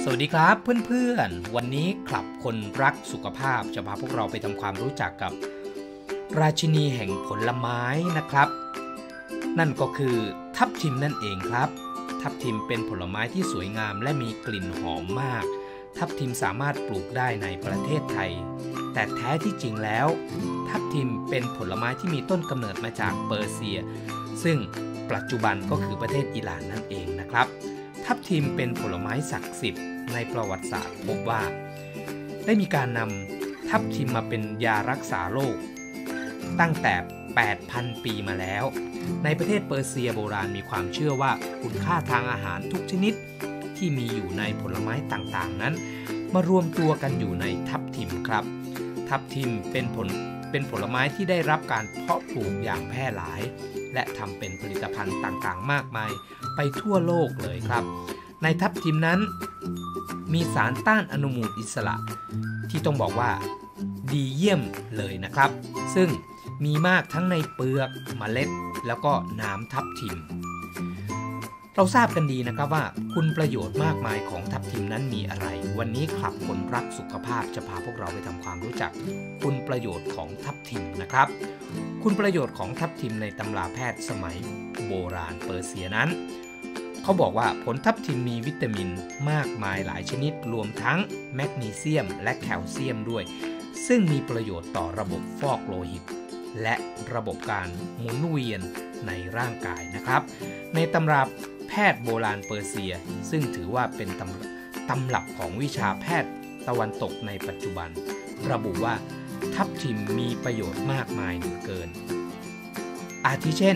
วัสดีครับเพื่อนๆวันนี้คลับคนรักสุขภาพจะพาพวกเราไปทำความรู้จักกับราชินีแห่งผลไม้นะครับนั่นก็คือทับทิมนั่นเองครับทับทิมเป็นผลไม้ที่สวยงามและมีกลิ่นหอมมากทับทิมสามารถปลูกได้ในประเทศไทยแต่แท้ที่จริงแล้วทับทิมเป็นผลไม้ที่มีต้นกำเนิดมาจากเปอร์เซียซึ่งปัจจุบันก็คือประเทศอิหร่านนั่นเองนะครับทับทิมเป็นผลไม้ศักดิ์สิทธิ์ในประวัติศาสตร์พบว่าได้มีการนำทับทิมมาเป็นยารักษาโรคตั้งแต่ 8,000 ปีมาแล้วในประเทศเปอร์เซียโบราณมีความเชื่อว่าคุณค่าทางอาหารทุกชนิดที่มีอยู่ในผลไม้ต่างๆนั้นมารวมตัวกันอยู่ในทับทิมครับทับทิมเป็นผลไม้ที่ได้รับการเพาะปลูกอย่างแพร่หลายและทำเป็นผลิตภัณฑ์ต่างๆมากมายไปทั่วโลกเลยครับในทับทิมนั้นมีสารต้านอนุมูลอิสระที่ต้องบอกว่าดีเยี่ยมเลยนะครับซึ่งมีมากทั้งในเปลือกเมล็ดแล้วก็น้ำทับทิมเราทราบกันดีนะครับว่าคุณประโยชน์มากมายของทับทิมนั้นมีอะไรวันนี้คลับคนรักสุขภาพจะพาพวกเราไปทำความรู้จักคุณประโยชน์ของทับทิมนะครับคุณประโยชน์ของทับทิมในตำราแพทย์สมัยโบราณเปอร์เซียนั้นเขาบอกว่าผลทับทิมมีวิตามินมากมายหลายชนิดรวมทั้งแมกนีเซียมและแคลเซียมด้วยซึ่งมีประโยชน์ต่อระบบฟอกโลหิตและระบบการหมุนเวียนในร่างกายนะครับในตำราแพทย์โบราณเปอร์เซียซึ่งถือว่าเป็นตำรับของวิชาแพทย์ตะวันตกในปัจจุบันระบุว่าทับทิมมีประโยชน์มากมายเหลือเกินอาทิเช่น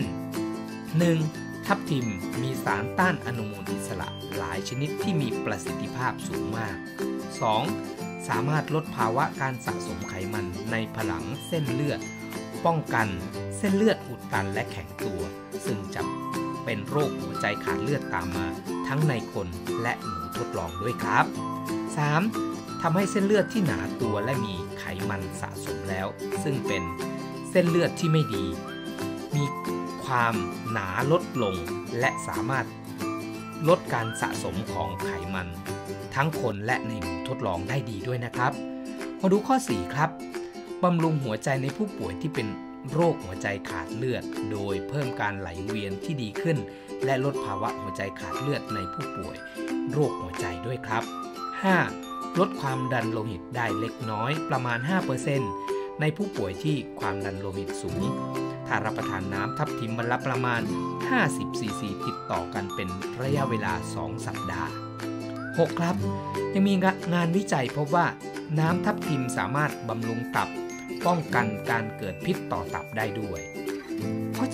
1. ทับทิมมีสารต้านอนุมูลอิสระหลายชนิดที่มีประสิทธิภาพสูงมาก 2. สามารถลดภาวะการสะสมไขมันในผนังเส้นเลือดป้องกันเส้นเลือดอุดตันและแข็งตัวซึ่งจะเป็นโรคหัวใจขาดเลือดตามมาทั้งในคนและหนูทดลองด้วยครับ 3. ทำให้เส้นเลือดที่หนาตัวและมีไขมันสะสมแล้วซึ่งเป็นเส้นเลือดที่ไม่ดีมีความหนาลดลงและสามารถลดการสะสมของไขมันทั้งคนและในหนูทดลองได้ดีด้วยนะครับมาดูข้อ 4 ครับบำรุงหัวใจในผู้ป่วยที่เป็นโรคหัวใจขาดเลือดโดยเพิ่มการไหลเวียนที่ดีขึ้นและลดภาวะหัวใจขาดเลือดในผู้ป่วยโรคหัวใจด้วยครับ 5. ลดความดันโลหิตได้เล็กน้อยประมาณ 5% ในผู้ป่วยที่ความดันโลหิตสูงถ้ารับประทานน้ำทับทิมวันละประมาณ50 ซีซีติดต่อกันเป็นระยะเวลา2 สัปดาห์ 6. ครับยังมีงานวิจัยพบว่าน้ำทับทิมสามารถบำรุงตับป้องกันการเกิดพิษต่อตับได้ด้วยข้อ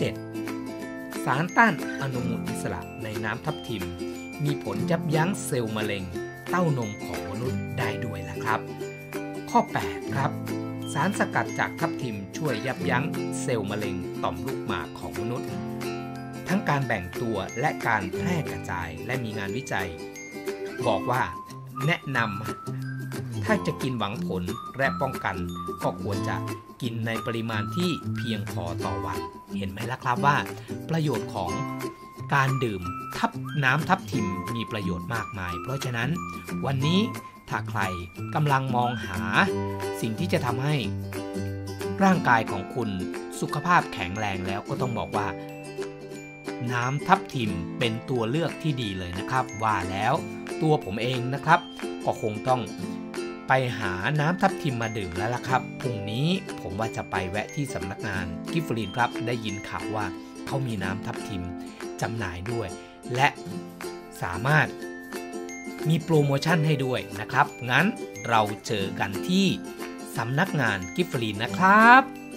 7. สารต้านอนุมูลอิสระในน้ำทับทิมมีผลยับยั้งเซลล์มะเร็งเต้านมของมนุษย์ได้ด้วยล่ะครับข้อ 8 ครับสารสกัดจากทับทิมช่วยยับยั้งเซลล์มะเร็งต่อมลูกหมากของมนุษย์ทั้งการแบ่งตัวและการแพร่กระจายและมีงานวิจัยบอกว่าแนะนำถ้าจะกินหวังผลและป้องกันก็ควรจะกินในปริมาณที่เพียงพอต่อวันเห็นไหมล่ะครับว่าประโยชน์ของการดื่มน้ำทับทิมมีประโยชน์มากมายเพราะฉะนั้นวันนี้ถ้าใครกำลังมองหาสิ่งที่จะทำให้ร่างกายของคุณสุขภาพแข็งแรงแล้วก็ต้องบอกว่าน้ำทับทิมเป็นตัวเลือกที่ดีเลยนะครับว่าแล้วตัวผมเองนะครับก็คงต้องไปหาน้ำทับทิมมาดื่มแล้วล่ะครับพรุ่งนี้ผมว่าจะไปแวะที่สำนักงานกิฟฟรีนครับได้ยินข่าวว่าเขามีน้ำทับทิมจำหน่ายด้วยและสามารถมีโปรโมชั่นให้ด้วยนะครับงั้นเราเจอกันที่สำนักงานกิฟฟรีนนะครับ